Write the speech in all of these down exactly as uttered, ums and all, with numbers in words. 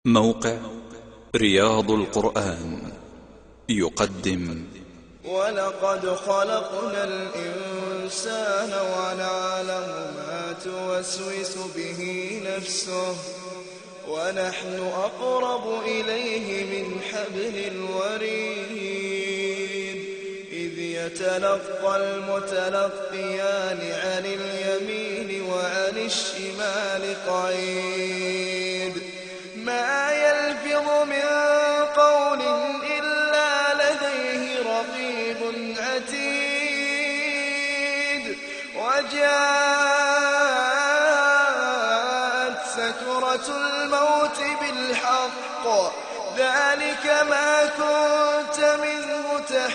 موقع رياض القرآن يقدم ولقد خلقنا الإنسان ونعلم ما توسوس به نفسه ونحن أقرب إليه من حبل الوريد إذ يتلقى المتلقيان عن اليمين وعن الشمال قعيد ما يلفظ من قول إلا لديه رقيب عتيد وجاءت سكرة الموت بالحق ذلك ما كنت منه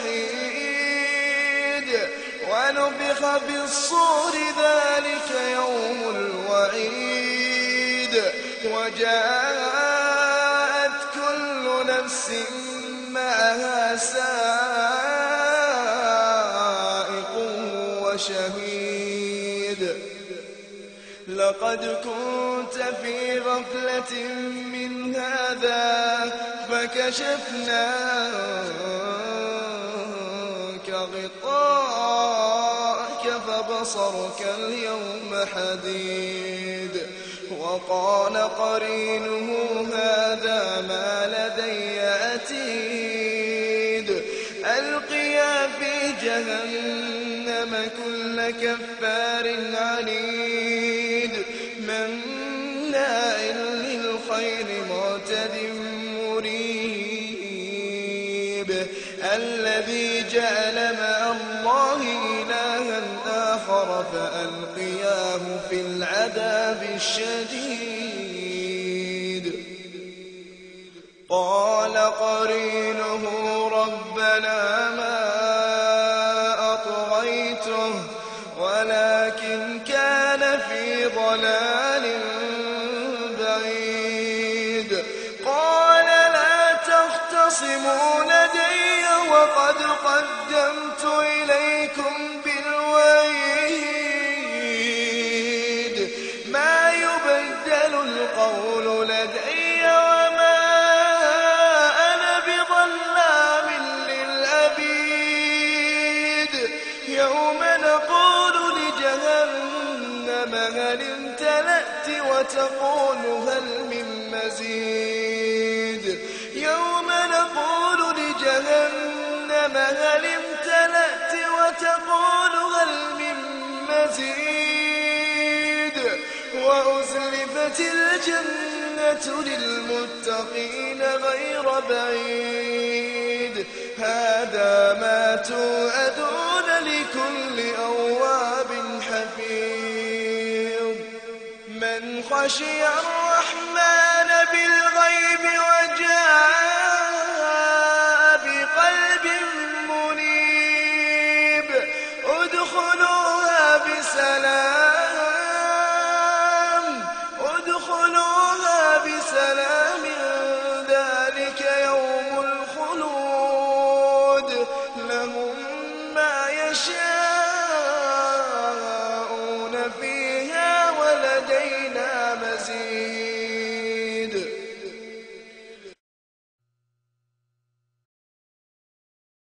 تحيد ونفخ في الصور ذلك يوم الوعيد وجاءت كل نفس معها سائق وشهيد لقد كنت في غفلة من هذا فكشفنا عنك غطاءك فبصرك اليوم حديد وقال قرينه هذا ما لدي عتيد ألقيا في جهنم كل كفار عنيد مناع للخير معتد مريب الذي جعل مع الله إلها آخر فألقياه في العذاب الشديد قال قرينه ربنا ما أطغيته ولكن كان في ضلال بعيد قال لا تختصموا لدي وقد قدمت إليكم بالوعيد ما يبدل القول لدي وما أنا بظلام للعبيد يوم نقول لجهنم هل امتلأت وتقول هل من مزيد يوم نقول لجهنم هل امتلأت وتقول هل من مزيد وأزلفت الجنة للمتقين غير بعيد هذا ما توعدون لكل أواب حفيظ من خشي الرحمن بالغيب وجاء بقلب منيب ادخلوها بسلام ادخلوها بسلام ذلك يوم الخلود لهم ما يشاءون فيها ولدينا مزيد